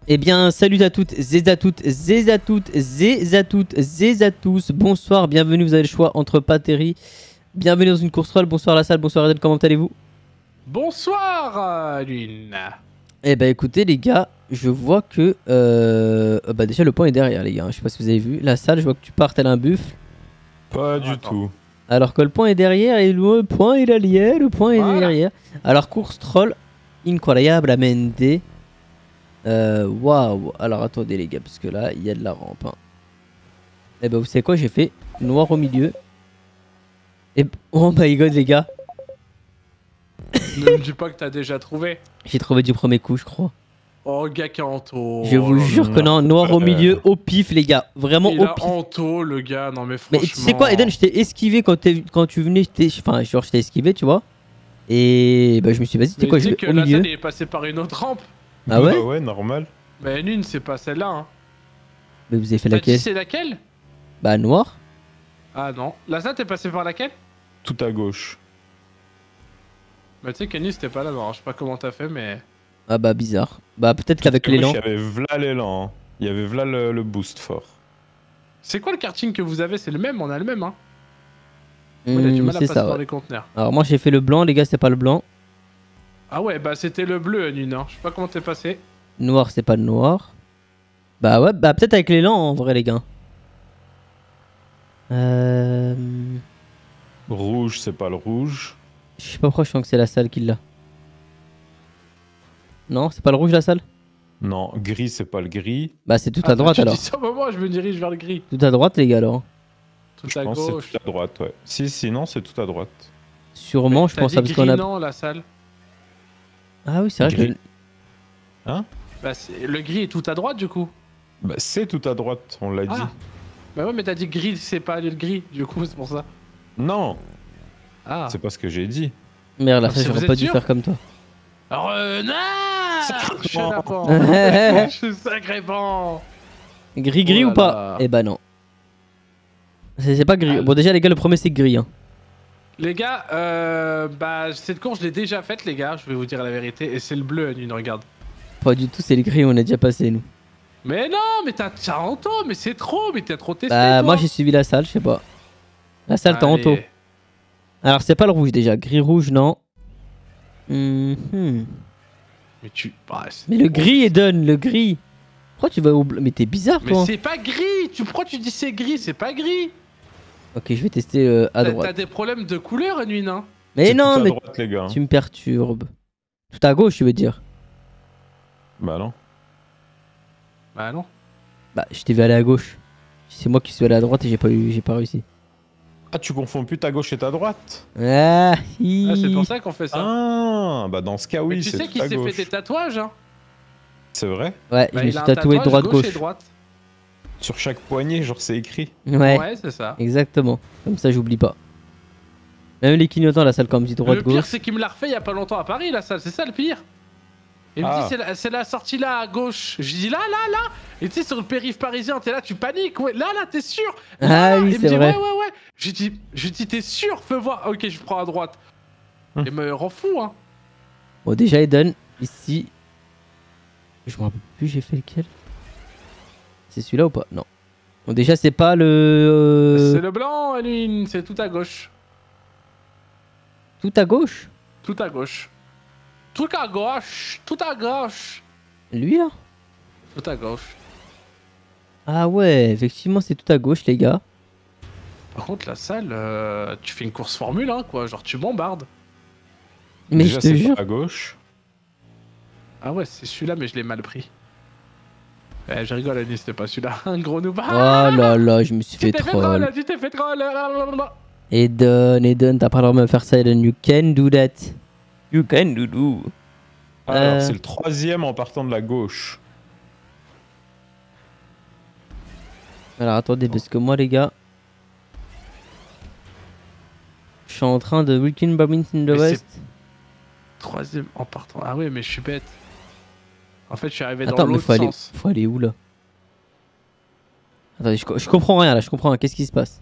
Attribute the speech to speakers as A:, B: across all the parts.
A: Eh bien, salut à toutes, à tous. Bonsoir, bienvenue, vous avez le choix entre Pateri. Bienvenue dans une course troll, bonsoir la salle, bonsoir Eden, comment allez-vous?
B: Bonsoir Lune.
A: Eh bah écoutez les gars, je vois que... bah déjà le point est derrière les gars, je sais pas si vous avez vu. La salle, je vois que tu pars tel un buffle.
C: Pas du tout.
A: Alors que le point est derrière et le point est derrière, le point est derrière. Alors course troll, incroyablemente. Waouh. Alors attendez les gars, parce que là il y a de la rampe. Hein. Et bah vous savez quoi, j'ai fait noir au milieu. Et oh my god les gars.
B: Ne me dis pas que t'as déjà trouvé.
A: J'ai trouvé du premier coup je crois.
B: Oh gars qui a Anto.
A: Je vous jure que non, noir au milieu, au pif les gars. Vraiment
B: il
A: au
B: a
A: pif.
B: Anto le gars, non mais franchement.
A: Mais tu sais quoi Eden, je t'ai esquivé quand tu venais, enfin genre je t'ai esquivé tu vois. Et bah je me suis dit vas-y tu sais quoi, je vais au
B: la
A: milieu.
B: salle est passée par une autre rampe.
A: Ah ouais?
C: Bah ouais, normal.
B: Mais Lune c'est pas celle-là hein.
A: Mais vous avez fait
B: T'as
A: laquelle?
B: dit c'est laquelle?
A: Bah noir.
B: Ah non. La salle t'es passé par laquelle?
C: Tout à gauche.
B: Bah tu sais Kenny c'était pas là, non, je sais pas comment t'as fait mais...
A: Ah bah bizarre. Bah peut-être qu'avec
C: À gauche,
A: l'élan.
C: il y avait v'là l'élan. Hein. Il y avait v'là le boost fort.
B: C'est quoi le karting que vous avez? C'est le même, on a le même hein. Moi il a du mal à
A: C'est
B: passer
A: ça
B: dans
A: ouais.
B: les conteneurs.
A: Alors moi j'ai fait le blanc les gars, c'est pas le blanc.
B: Ah ouais bah c'était le bleu Lune hein. Je sais pas comment t'es passé.
A: Noir c'est pas le noir. Bah ouais, bah peut-être avec l'élan en vrai les gars.
C: Rouge, c'est pas le rouge.
A: Je sais pas pourquoi je sens que c'est la salle qui l'a. Non, c'est pas le rouge la salle?
C: Non, gris, c'est pas le gris.
A: Bah c'est tout à droite
B: tu
A: alors.
B: dis ça au moment, je me dirige vers le gris.
A: Tout à droite les gars alors.
B: Tout
C: Je
B: à
C: pense que
B: gauche.
C: c'est tout à droite, ouais. Si, sinon, c'est tout à droite.
A: Sûrement, je pense
B: T'as
A: à
B: dit
A: parce qu'on a.
B: gris, non, la salle.
A: Ah oui, c'est vrai
C: Gris.
A: que.
C: Hein?
B: Bah, le gris est tout à droite, du coup.
C: Bah, c'est tout à droite, on l'a dit.
B: Bah ouais, mais t'as dit gris, c'est pas le gris, du coup, c'est pour ça.
C: Non,
B: Ah.
C: c'est pas ce que j'ai dit.
A: Merde, la
B: Ah,
A: salle,
B: vous
A: j'aurais
B: êtes
A: pas dû
B: sûr
A: faire comme toi.
B: Alors, non. Je suis un lapin.
A: Gris
B: Je suis sacré pan.
A: gris
B: Oh
A: ou
B: là
A: pas?
B: là.
A: Eh bah non. C'est pas gris.
B: Ah.
A: Bon déjà les gars, le premier c'est gris. Hein.
B: Les gars, bah, cette course, je l'ai déjà faite, les gars, je vais vous dire la vérité. Et c'est le bleu, Nune, regarde.
A: Pas du tout, c'est le gris, on a déjà passé nous.
B: Mais non, mais t'as Anto, mais c'est trop, mais t'as trop testé.
A: Bah
B: toi.
A: moi j'ai suivi la salle, je sais pas. La salle t'as
B: Allez.
A: Anto. Alors c'est pas le rouge déjà, gris rouge non. Mhm.
B: Mais tu. Bah,
A: Mais le gris Eden, le gris. Pourquoi tu vas au bleu? Mais t'es bizarre
B: Mais
A: toi.
B: c'est pas gris. Pourquoi tu dis c'est gris? C'est pas gris.
A: Ok, je vais tester à
B: T'as
A: droite.
B: des problèmes de couleur, Nune, hein.
A: Mais
C: C'est
A: non,
C: tout à
A: mais
C: droite, les gars. Hein.
A: tu me perturbes. Tout à gauche, tu veux dire?
C: Bah non.
B: Bah non.
A: Bah, je t'ai vu aller à gauche. C'est moi qui suis allé à droite et j'ai pas réussi.
C: Ah, tu confonds plus ta gauche et ta droite?
A: Ah,
B: Ah, c'est pour ça qu'on fait ça.
C: Ah, bah dans ce cas, oui,
B: mais tu
C: c'est
B: sais
C: tout
B: qu'il
C: à
B: s'est
C: gauche.
B: fait des tatouages, hein.
C: C'est vrai?
A: Ouais,
B: Bah,
A: je me
B: il
A: suis
B: a un
A: tatoué
B: tatouage
A: droite-gauche.
B: et droite.
C: Sur chaque poignet, genre, c'est écrit.
A: Ouais,
B: Ouais, c'est ça.
A: exactement. Comme ça, j'oublie pas. Même les clignotants, la salle, quand on me dit
B: Le pire,
A: droite-gauche.
B: c'est qu'il me l'a refait il y a pas longtemps à Paris, la salle. C'est ça le pire. Il me
C: Ah.
B: dit, c'est la sortie là à gauche. Je dis là. Et tu sais, sur le périph' parisien, t'es là, tu paniques. Ouais, là, t'es sûr. Là,
A: Ah oui,
B: il me
A: c'est
B: dit,
A: vrai.
B: ouais. Je dis, t'es sûr, fais voir. Ok, je prends à droite. Il me rend fou, hein.
A: Bon, déjà, Eden, ici. Je me rappelle plus, j'ai fait lequel? C'est celui-là ou pas? Non. Bon, déjà, c'est pas le.
B: C'est le blanc, Aline, c'est tout à gauche.
A: Tout à gauche?
B: Tout à gauche. Tout à gauche. Tout à gauche.
A: Lui, là?
B: Tout à gauche.
A: Ah ouais, effectivement, c'est tout à gauche, les gars.
B: Par contre, la salle, tu fais une course Formule 1, quoi. Genre, tu bombardes.
A: Mais
C: Déjà,
A: je te
C: c'est
A: jure.
C: pas à gauche.
B: Ah ouais, c'est celui-là, mais je l'ai mal pris. Je rigole, Anis, c'était pas celui-là. Un gros noob.
A: Oh là là, je me suis fait
B: Tu t'es fait
A: troll.
B: troll, tu t'es fait troll.
A: Eden, t'as pas le droit de me faire ça, Eden. You can do that. You can do.
C: Alors, c'est le troisième en partant de la gauche.
A: Alors attendez, parce que moi, les gars, je suis en train de Weekend Badminton de
B: Mais
A: West.
B: Troisième en partant. Ah ouais, mais je suis bête. En fait, je suis arrivé
A: Attends,
B: dans
A: mais
B: l'autre sens.
A: faut aller où là? Attendez, je comprends rien là, je comprends rien. Qu'est-ce qui se passe?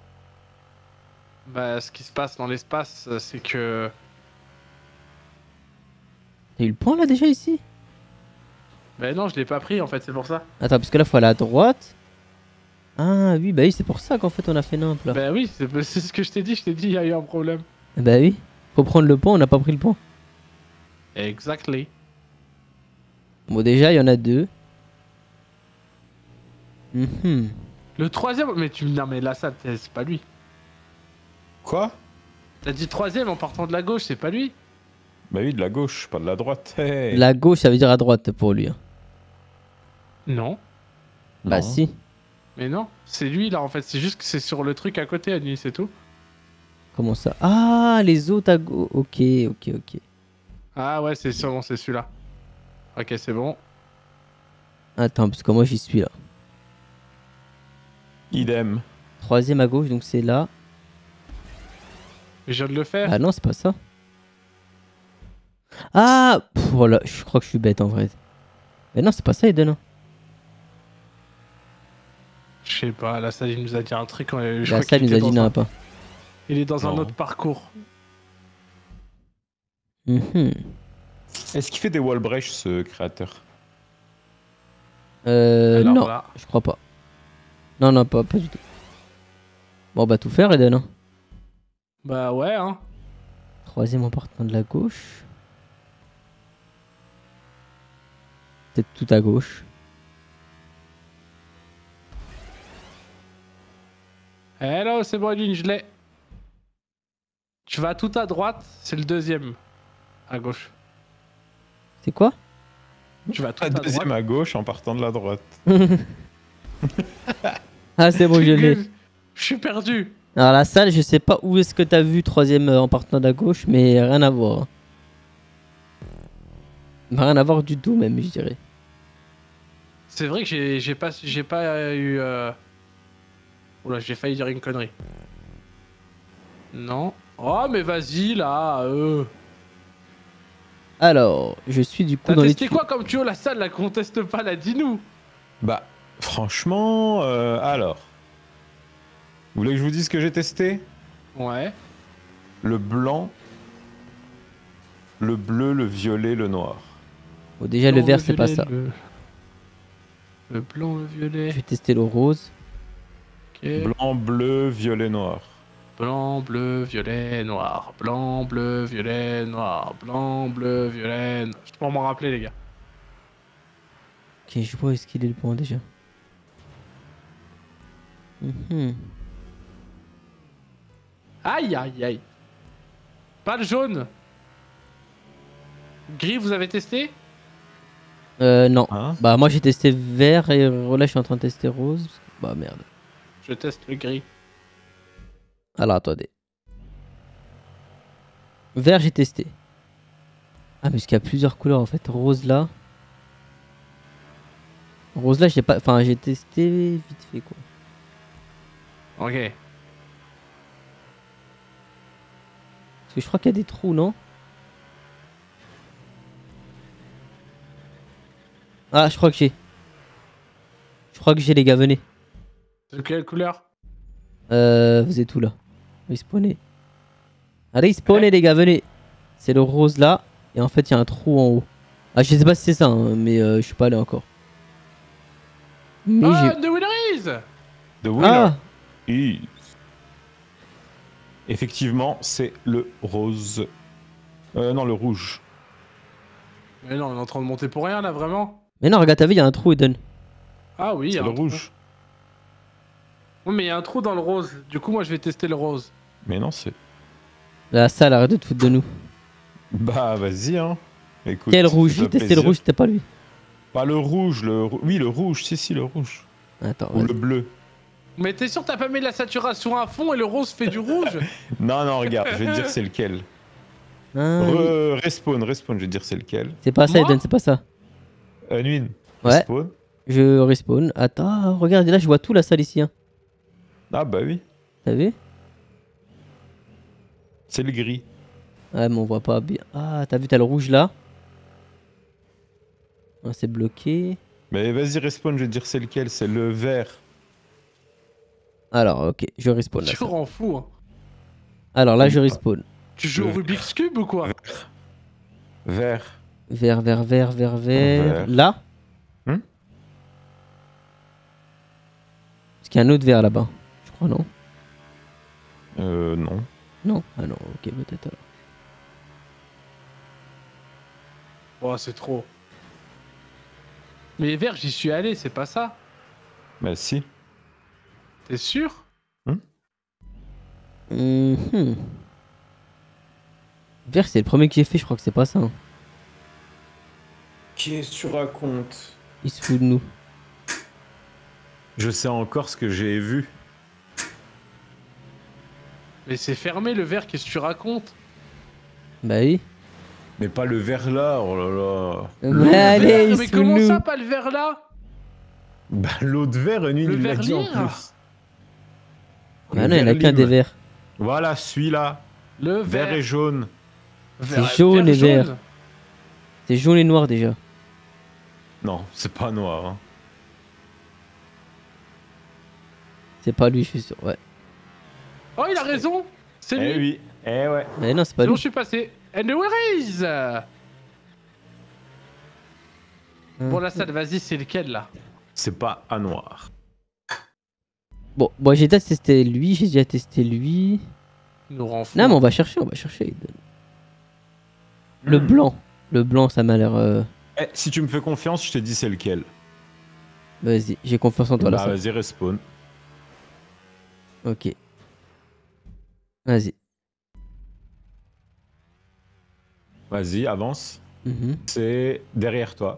B: Bah, ce qui se passe dans l'espace, c'est que...
A: T'as eu le point là déjà ici?
B: Bah non, je l'ai pas pris en fait, c'est pour ça.
A: Attends, parce que là, faut aller à droite. Ah oui, bah oui, c'est pour ça qu'en fait on a fait nimp là.
B: Bah oui, c'est ce que je t'ai dit, il y a eu un problème.
A: Bah oui, faut prendre le pont, on n'a pas pris le pont.
B: Exactly.
A: Bon, déjà, il y en a 2. Mhm.
B: Le troisième, mais tu non mais là ça, c'est pas lui.
C: Quoi?
B: T'as dit troisième en partant de la gauche, c'est pas lui.
C: Bah oui, de la gauche, pas de la droite. Hey.
A: La gauche, ça veut dire à droite pour lui. Hein.
B: Non.
A: Bah
C: Non.
A: si.
B: Mais non, c'est lui là en fait, c'est juste que c'est sur le truc à côté à nuit, c'est tout.
A: Comment ça? Ah, les autres à gauche. Ok, ok.
B: Ah ouais, c'est sûrement c'est celui-là. Ok, c'est bon.
A: Attends, parce que moi j'y suis là.
C: Idem.
A: 3ème à gauche, donc c'est là.
B: Je viens de le faire.
A: Ah non, c'est pas ça. Ah pff, voilà, je crois que je suis bête en vrai. Mais non, c'est pas ça, Eden. Hein.
B: Je sais pas, la salle il nous a dit un truc. Je
A: La
B: crois
A: salle
B: qu'il
A: nous a
B: était
A: dit
B: dans
A: non,
B: un-
A: pas.
B: Il est dans un
C: Non.
B: autre parcours.
A: Mhm.
C: Est-ce qu'il fait des wall breach, ce créateur?
B: Alors
A: Non,
B: là.
A: je crois pas. Non, pas du tout. Bon, bah tout faire, Eden. Hein.
B: Bah ouais, hein.
A: 3ème en partant de la gauche. Peut-être tout à gauche.
B: Hello, c'est bon, Lynn, je l'ai. Tu vas tout à droite, c'est le deuxième. À gauche.
A: C'est quoi?
B: Tu vas tout
C: La
B: à droite.
C: deuxième à gauche en partant de la droite.
A: Ah, c'est bon, je l'ai.
B: Je suis perdu.
A: Alors la salle, je sais pas où est-ce que t'as vu 3ème en partant de la gauche, mais rien à voir. Rien à voir du tout même, je dirais.
B: C'est vrai que j'ai pas eu. Oula, j'ai failli dire une connerie. Non. Oh, mais vas-y là.
A: Alors, je suis du coup
B: T'as
A: dans les
B: testé quoi comme tuyau la salle là qu'on teste pas là? Dis-nous.
C: Bah, franchement, alors. Vous voulez que je vous dise ce que j'ai testé?
B: Ouais.
C: Le blanc, le bleu, le violet, le noir.
A: Bon, déjà le
B: Blanc,
A: vert c'est pas
B: violet,
A: ça.
B: Le blanc, le violet.
A: Je vais tester le rose.
B: Ok.
C: Blanc, bleu, violet, noir.
B: Blanc, bleu, violet, noir. Blanc, bleu, violet, noir. Blanc, bleu, violet. Je peux m'en rappeler les gars.
A: Ok, je vois où est-ce qu'il est le point déjà. Mhm.
B: Aïe, aïe, aïe. Pas le jaune. Gris, vous avez testé?
A: Non.
C: Hein?
A: Bah moi j'ai testé vert et là je suis en train de tester rose. Bah merde.
B: Je teste le gris.
A: Alors attendez. Vert j'ai testé. Ah mais parce qu'il y a plusieurs couleurs en fait. Rose là. Rose là j'ai pas. Enfin j'ai testé vite fait quoi.
B: Ok.
A: Parce que je crois qu'il y a des trous, non? Ah je crois que j'ai. Je crois que j'ai les gars, venez.
B: De quelle couleur?
A: Vous êtes où là? Respawnez. Allez, respawnez les gars, venez. C'est le rose là. Et en fait, il y a un trou en haut. Ah, je sais pas si c'est ça, hein, mais je suis pas allé encore. Mais
B: Ah,
A: j'ai.
B: the winner is!
C: The winner
A: Ah
C: is... Effectivement, c'est le rose. Non, le rouge.
B: Mais non, on est en train de monter pour rien là, vraiment.
A: mais non, regarde, t'as vu, il y a un trou, Eden.
B: Ah oui, il y
C: C'est
B: a
C: le
B: un trou.
C: rouge.
B: Oui, mais il y a un trou dans le rose. Du coup, moi, je vais tester le rose.
C: Mais non, c'est...
A: La salle, arrête de te foutre de nous.
C: Bah, vas-y, hein. Écoute,
A: Quel rouge?
C: fais-toi
A: J'ai testé le
C: plaisir.
A: rouge, c'était pas lui.
C: Pas le rouge, oui, le rouge, si, le rouge.
A: Attends,
C: Ou
A: vas-y.
C: le bleu.
B: Mais t'es sûr que t'as pas mis la saturation à fond et le rose fait du rouge?
C: Non, regarde, je vais te dire c'est lequel.
A: Ah, oui.
C: Respawn, je vais te dire c'est lequel.
A: C'est pas ça,
B: Moi
A: Eden, c'est pas ça.
C: Nuin,
A: Ouais.
C: respawn.
A: Je respawn. Attends, regarde, là, je vois tout la salle ici. Hein.
C: Ah bah oui,
A: T'as vu?
C: c'est le gris.
A: Ouais, mais on voit pas bien. Ah, t'as vu, t'as le rouge là. Ah, c'est bloqué.
C: Mais vas-y, respawn, je vais te dire c'est lequel, c'est le vert.
A: Alors, ok, je respawn là.
B: Tu rends fou, hein.
A: Alors là, je respawn.
B: Tu joues au
C: Le-
B: Rubik's Cube ou quoi?
C: Vert.
A: Vert.
C: Vert.
A: Là. qu'il y a un autre vert là-bas. Je crois, non?
C: Non.
A: Non? Ah non, ok, peut-être alors.
B: Oh, c'est trop. Mais vert, j'y suis allé, c'est pas ça.
C: Bah si.
B: T'es sûr?
A: Mhm. Vert, c'est le premier que j'ai fait, je crois que c'est pas ça. Hein.
C: Qu'est-ce que tu racontes?
A: Il se fout de nous.
C: Je sais encore ce que j'ai vu.
B: Mais c'est fermé le vert, qu'est-ce que tu racontes?
A: Bah oui.
C: Mais pas le verre là, oh là là.
A: Mais allez,
B: Vert,
A: il
B: mais
A: se fout
B: comment
A: de nous.
B: ça, pas le vert là?
C: Bah l'autre verre, une
B: Le
C: il l'a
B: verre
C: dit en
B: lire.
C: plus.
A: Bah non, il y en a qu'un des verts.
C: Voilà, celui-là.
B: Le
C: Vert
B: vert.
C: et jaune.
B: Vert-
A: C'est jaune et vert.
B: jaune.
A: C'est jaune et noir déjà.
C: Non, c'est pas noir. Hein.
A: C'est pas lui, je suis sûr. Ouais.
B: Oh, il a raison. C'est lui.
C: Eh oui, eh ouais.
A: Mais non, c'est pas
B: C'est bon,
A: lui.
B: je suis passé. And where is? Bon, la salle, vas-y, c'est lequel là?
C: C'est pas à noir.
A: Bon, moi j'ai déjà testé lui, j'ai déjà testé lui.
B: Il nous rend fou.
A: Non, mais on va chercher, on va chercher. Le blanc. Le blanc, ça m'a l'air.
C: Eh, si tu me fais confiance, je te dis c'est lequel.
A: Vas-y, j'ai confiance en toi là.
C: Bah vas-y, respawn.
A: Ok. Vas-y.
C: Vas-y, avance.
A: Mhm.
C: C'est derrière toi.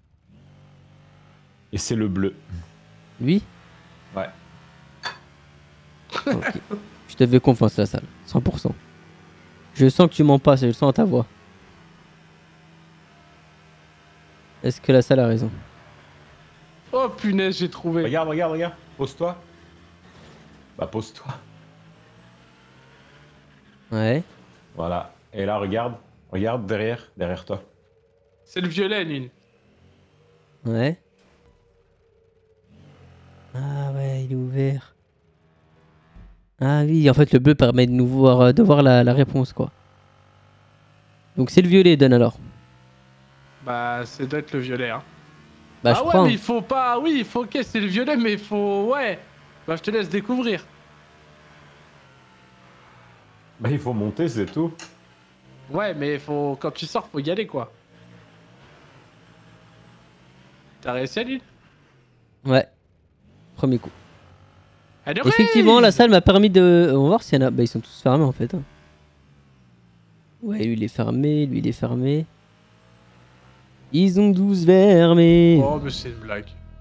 C: Et c'est le bleu.
A: Lui?
C: Ouais.
A: Ok. Je te fais confiance la salle. 100%. Je sens que tu mens pas, je le sens à ta voix. Est-ce que la salle a raison?
B: Oh punaise, j'ai trouvé.
C: Regarde, regarde, regarde. Pose-toi. Bah pose-toi.
A: Ouais.
C: Voilà. Et là, regarde. Regarde derrière toi.
B: C'est le violet, Lune.
A: Ouais. Ah ouais, il est ouvert. Ah oui, en fait le bleu permet de nous voir, de voir la réponse quoi. Donc c'est le violet, donne alors.
B: Bah, c'est doit être le violet, hein.
A: Bah
B: ah
A: je
B: ouais,
A: crois.
B: mais
A: Hein.
B: il faut pas. Oui, il faut. Ok, c'est le violet, mais il faut. Ouais. Bah, je te laisse découvrir.
C: Bah il faut monter, c'est tout.
B: Ouais, mais faut. Quand tu sors, faut y aller, quoi. T'as réussi à l'île?
A: Ouais. Premier coup.
B: Elle est
A: Effectivement, la
B: raise.
A: salle m'a permis de. On va voir s'il y en a. Bah ils sont tous fermés en fait. Hein. Ouais, lui il est fermé, lui il est fermé. Ils ont 12 fermés.
B: Oh, mais c'est une blague.